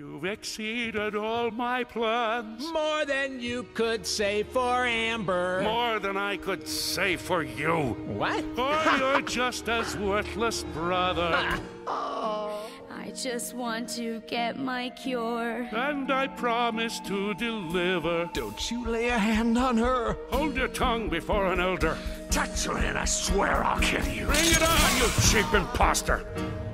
You've exceeded all my plans. More than you could say for Amber. More than I could say for you. What? Oh, you're just as worthless, brother. I just want to get my cure. And I promise to deliver. Don't you lay a hand on her. Hold your tongue before an elder. Touch her and I swear I'll kill you. Bring it on, you cheap imposter.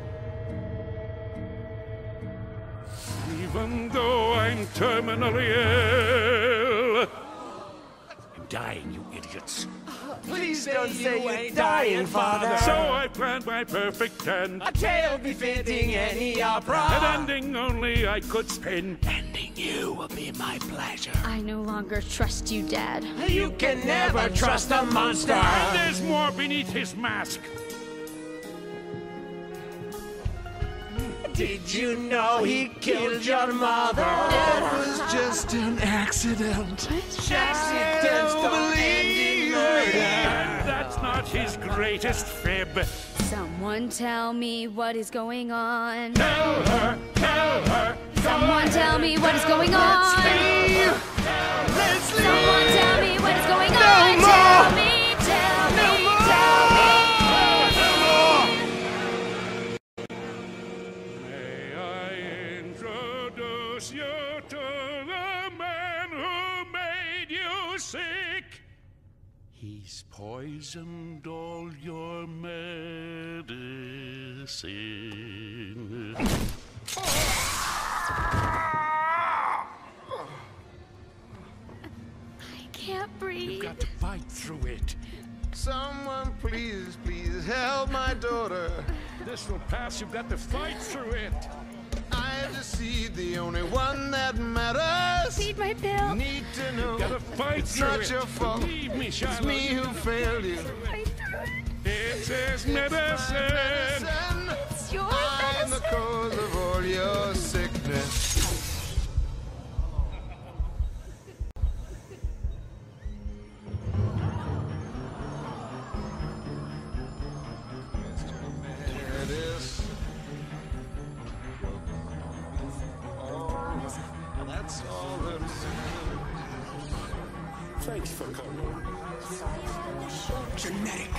Even though I'm terminally ill. I'm dying, you idiots. Please don't say you're dying, Father. So I planned my perfect end. A tale befitting any opera. An ending only I could spin. Ending you will be my pleasure. I no longer trust you, Dad. You can never trust a monster. And there's more beneath his mask. Did you know he killed your mother? It was just an accident. Accidents don't end in murder. And that's not his greatest fib. Someone tell me what is going on. Tell her, tell her. Someone tell me what is going on. Let's leave. Someone tell me what is going on. No more. Tell me, tell me, tell me. May I introduce you to the man who made you sick? He's poisoned all your medicine. I can't breathe. You've got to fight through it. Someone please, please help my daughter. This will pass. You've got to fight through it. I deceived the only one that matters. Feed my pill. Need to know. Gotta fight It's through not it. your fault. Believe me, It's Charlotte. me who failed you. It's his medicine. It's your I'm the medicine. cause of all your sickness. That's all that's Thanks for coming. genetic.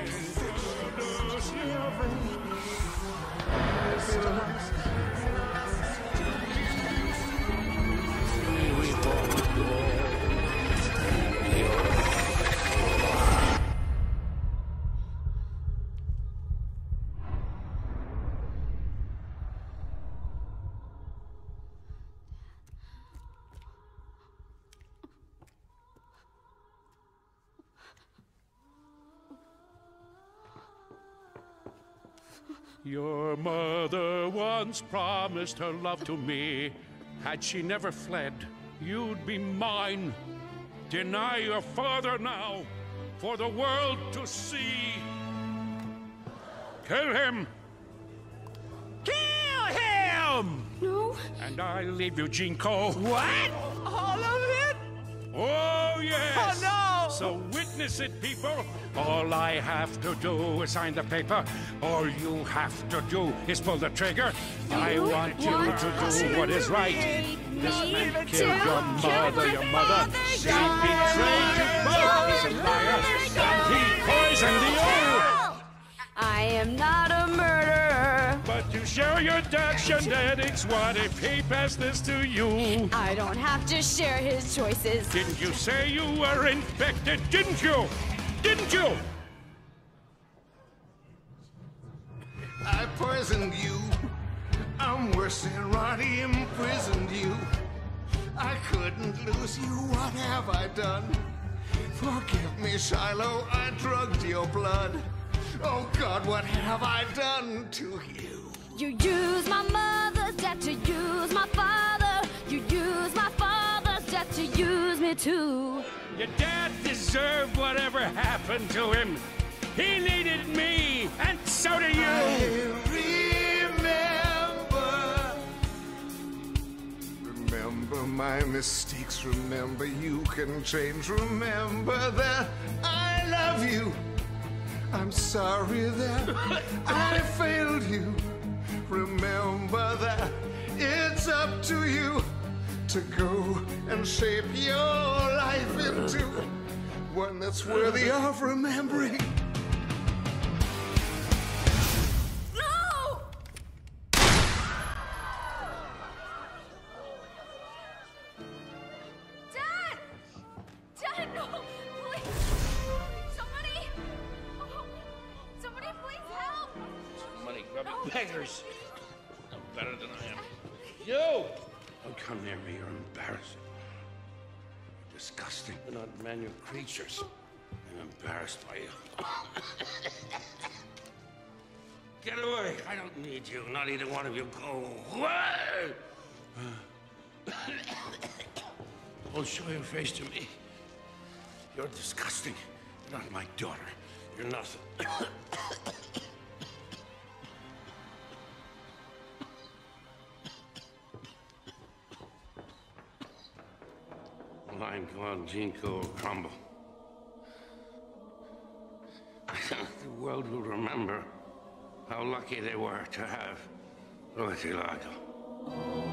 Your mother once promised her love to me. Had she never fled, you'd be mine. Deny your father now, for the world to see. Kill him! Kill him! No. And I leave you, Jinko. What? All of it? Oh, yes! Oh, no! So witness it, people. All I have to do is sign the paper. All you have to do is pull the trigger. I want you to do what is right. This man killed your mother, She betrayed you both. He's a liar. And he poisoned the oil. I am not a murderer. But you share your dad's genetics. What if he passed this to you? I don't have to share his choices. Didn't you say you were infected? Didn't you? Didn't you? I poisoned you. I'm worse than Ronnie imprisoned you. I couldn't lose you. What have I done? Forgive me, Shiloh. I drugged your blood. Oh, God, what have I done to you? You use my mother's death to use my father. You use my father's death to use me too. Your dad deserved whatever happened to him. He needed me, and so do you. Remember my mistakes. Remember you can change. Remember that I love you. I'm sorry that I failed you. Remember that it's it's up to you to go and shape your life into one that's worthy of remembering. No! Dad! Dad, no! Please! Somebody! Oh, somebody please help! Money grubbing beggars. No better than I am. You! Don't come near me, you're embarrassing. You're disgusting. You're not men, you're creatures. I'm embarrassed by you. Get away! I don't need you. Not either one of you. Go away! Don't show your face to me. You're disgusting. You're not my daughter. You're nothing. Line called Jinko will crumble. The world will remember how lucky they were to have Largo.